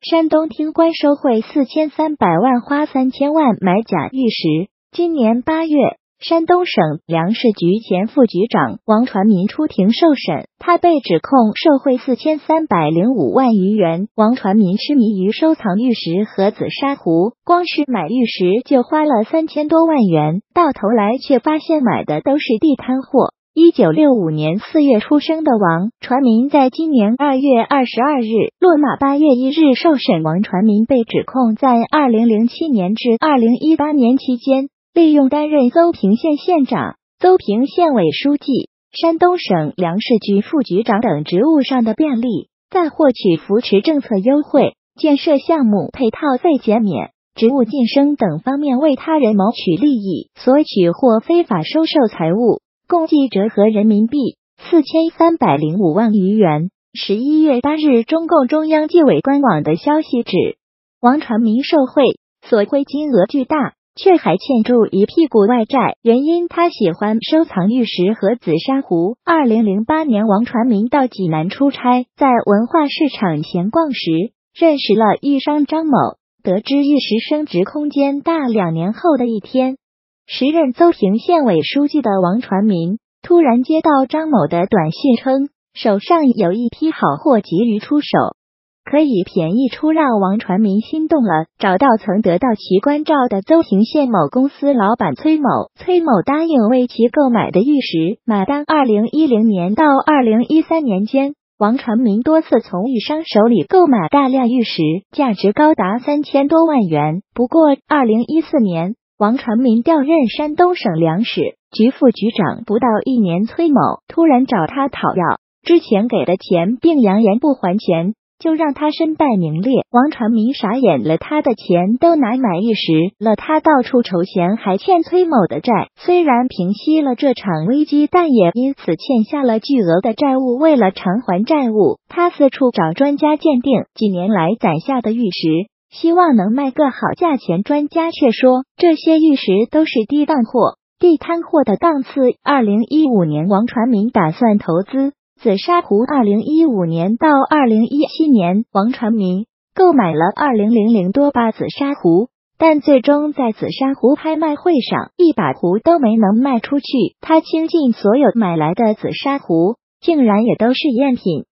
山东厅官收贿4300万，花3000万买假玉石。今年8月，山东省粮食局前副局长王传民出庭受审，他被指控受贿4305万余元。王传民痴迷于收藏玉石和紫砂壶，光是买玉石就花了3000多万元，到头来却发现买的都是地摊货。1965年4月出生的王传民，在今年2月22日落马8月1日受审。王传民被指控在2007年至2018年期间，利用担任邹平县县长、邹平县委书记、山东省粮食局副局长等职务上的便利，在获取扶持政策优惠、建设项目配套费减免、职务晋升等方面为他人谋取利益，索取或非法收受财物，共计折合人民币4305万余元。11月8日，中共中央纪委官网的消息指，王传民受贿，索贿金额巨大，却还欠住一屁股外债，原因他喜欢收藏玉石和紫砂壶。2008年，王传民到济南出差，在文化市场闲逛时，认识了玉商张某，得知玉石升值空间大。2年后的一天，时任邹平县委书记的王传民突然接到张某的短信称，手上有一批好货急于出手，可以便宜出让。王传民心动了，找到曾得到其关照的邹平县某公司老板崔某，崔某答应为其购买的玉石买单。2010年到2013年间，王传民多次从玉商手里购买大量玉石，价值高达3000多万元。不过2014年，王传民调任山东省粮食局副局长不到1年，崔某突然找他讨要之前给的钱，并扬言不还钱就让他身败名裂。王传民傻眼了，他的钱都拿买玉石了，他到处筹钱，还欠崔某的债。虽然平息了这场危机，但也因此欠下了巨额的债务。为了偿还债务，他四处找专家鉴定几年来攒下的玉石，希望能卖个好价钱。专家却说这些玉石都是低档货、地摊货的档次。2015年，王传民打算投资紫砂壶。2015年到2017年，王传民购买了2000多把紫砂壶，但最终在紫砂壶拍卖会上一把壶都没能卖出去。他倾尽所有买来的紫砂壶，竟然也都是赝品。